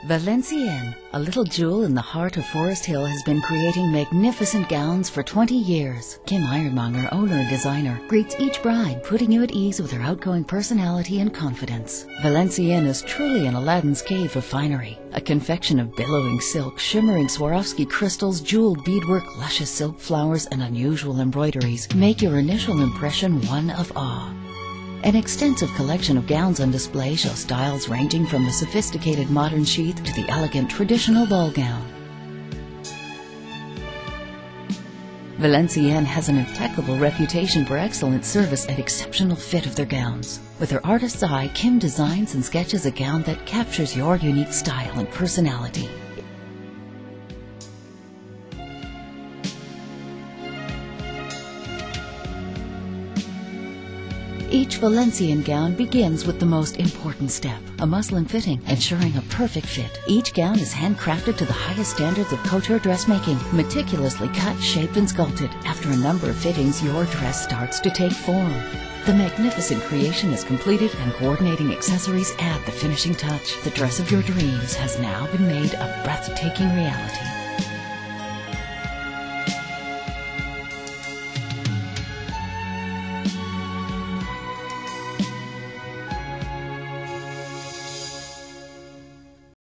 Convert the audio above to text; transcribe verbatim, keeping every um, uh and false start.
Valenciennes, a little jewel in the heart of Forest Hill, has been creating magnificent gowns for twenty years. Kim Ironmonger, owner and designer, greets each bride, putting you at ease with her outgoing personality and confidence. Valenciennes is truly an Aladdin's cave of finery, a confection of billowing silk, shimmering Swarovski crystals, jeweled beadwork, luscious silk flowers, and unusual embroideries make your initial impression one of awe. An extensive collection of gowns on display show styles ranging from the sophisticated modern sheath to the elegant traditional ball gown. Valenciennes has an impeccable reputation for excellent service and exceptional fit of their gowns. With her artist's eye, Kim designs and sketches a gown that captures your unique style and personality. Each Valenciennes gown begins with the most important step, a muslin fitting, ensuring a perfect fit. Each gown is handcrafted to the highest standards of couture dressmaking, meticulously cut, shaped, and sculpted. After a number of fittings, your dress starts to take form. The magnificent creation is completed, and coordinating accessories add the finishing touch. The dress of your dreams has now been made a breathtaking reality.